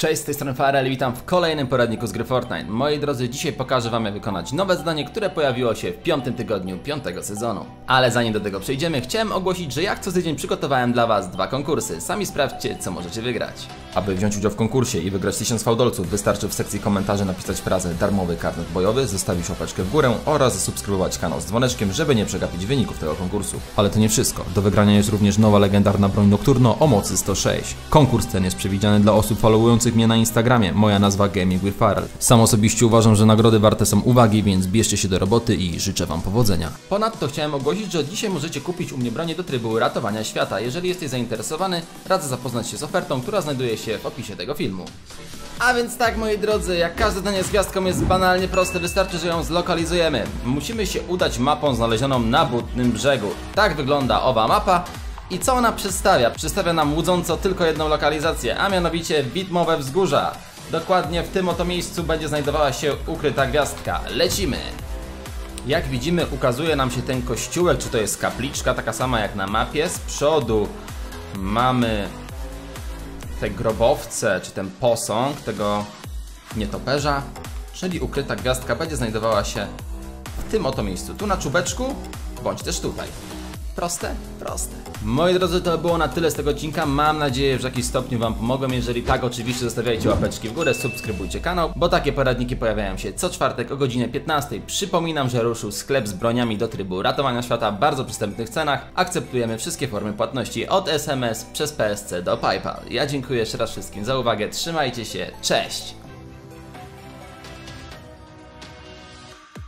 Cześć, z tej strony Farel, witam w kolejnym poradniku z gry Fortnite. Moi drodzy, dzisiaj pokażę wam, jak wykonać nowe zadanie, które pojawiło się w 5. tygodniu 5. sezonu. Ale zanim do tego przejdziemy, chciałem ogłosić, że jak co tydzień przygotowałem dla was 2 konkursy. Sami sprawdźcie, co możecie wygrać. Aby wziąć udział w konkursie i wygrać 1000 fałdolców, wystarczy w sekcji komentarzy napisać frazę darmowy karnet bojowy, zostawić łapeczkę w górę oraz zasubskrybować kanał z dzwoneczkiem, żeby nie przegapić wyników tego konkursu. Ale to nie wszystko. Do wygrania jest również nowa legendarna broń Nocturno o mocy 106. Konkurs ten jest przewidziany dla osób followujących mnie na Instagramie. Moja nazwa Gaming with Farel. Sam osobiście uważam, że nagrody warte są uwagi, więc bierzcie się do roboty i życzę wam powodzenia. Ponadto chciałem ogłosić, że od dzisiaj możecie kupić u mnie bronię do trybu ratowania świata. Jeżeli jesteś zainteresowany, radzę zapoznać się z ofertą, która znajduje się w opisie tego filmu. A więc tak, moi drodzy, jak każde zadanie z gwiazdką jest banalnie proste, wystarczy, że ją zlokalizujemy. Musimy się udać mapą znalezioną na Butnym Brzegu. Tak wygląda owa mapa. I co ona przedstawia? Przedstawia nam łudząco tylko jedną lokalizację, a mianowicie widmowe wzgórza. Dokładnie w tym oto miejscu będzie znajdowała się ukryta gwiazdka. Lecimy! Jak widzimy, ukazuje nam się ten kościółek, czy to jest kapliczka, taka sama jak na mapie. Z przodu mamy te grobowce, czy ten posąg tego nietoperza, czyli ukryta gwiazdka będzie znajdowała się w tym oto miejscu, tu na czubeczku, bądź też tutaj. Proste? Proste. Moi drodzy, to było na tyle z tego odcinka. Mam nadzieję, że w jakimś stopniu wam pomogłem. Jeżeli tak, oczywiście zostawiajcie łapeczki w górę, subskrybujcie kanał, bo takie poradniki pojawiają się co czwartek o godzinie 15. Przypominam, że ruszył sklep z broniami do trybu ratowania świata w bardzo przystępnych cenach. Akceptujemy wszystkie formy płatności od SMS przez PSC do PayPal. Ja dziękuję jeszcze raz wszystkim za uwagę. Trzymajcie się. Cześć!